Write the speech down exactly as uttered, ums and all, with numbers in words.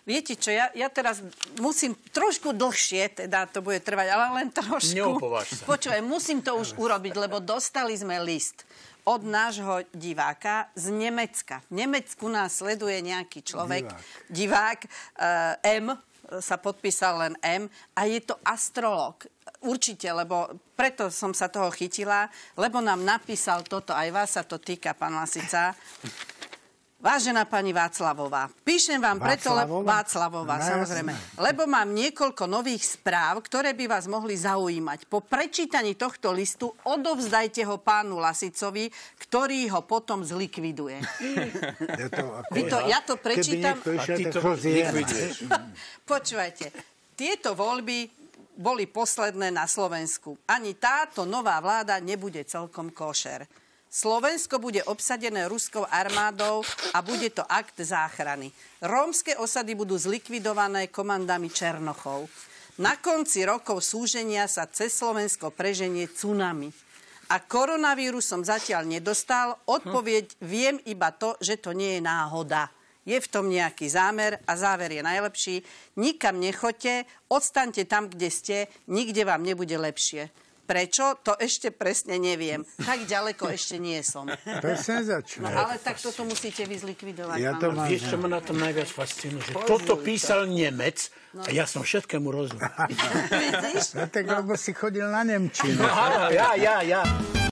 Viete čo, ja, ja teraz musím trošku dlhšie, teda to bude trvať, ale len trošku. Neopováž sa. Počúvaj, musím to už urobiť, lebo dostali sme list od nášho diváka z Nemecka. V Nemecku nás sleduje nejaký človek, divák, divák uh, M, sa podpísal len M, a je to astrolog. Určite, lebo preto som sa toho chytila, lebo nám napísal toto, aj vás sa to týka, pán Lasica. Vážená pani Václavová, píšem vám preto, lebo Václavová, samozrejme, lebo mám niekoľko nových správ, ktoré by vás mohli zaujímať. Po prečítaní tohto listu odovzdajte ho pánu Lasicovi, ktorý ho potom zlikviduje. Ja to, ako, to, ja to prečítam. A ty to zlikviduješ. Počúvajte, tieto voľby boli posledné na Slovensku. Ani táto nová vláda nebude celkom košer. Slovensko bude obsadené ruskou armádou a bude to akt záchrany. Rómske osady budú zlikvidované komandami Černochov. Na konci rokov súženia sa cez Slovensko preženie tsunami. A koronavírus som zatiaľ nedostal. Odpoveď viem iba to, že to nie je náhoda. Je v tom nejaký zámer a záver je najlepší. Nikam nechoďte, odstaňte tam, kde ste, nikde vám nebude lepšie. Prečo? To ešte presne neviem. Tak ďaleko ešte nie som. To je senzačné. No ale tak toto musíte vy zlikvidovať. Ja to mám. Vieš, čo ma na tom najviac fascinuje? Že toto písal Nemec a ja som všetkému rozumel. Vidíš? No tak, lebo si chodil na nemčinu. No, ja, ja, ja.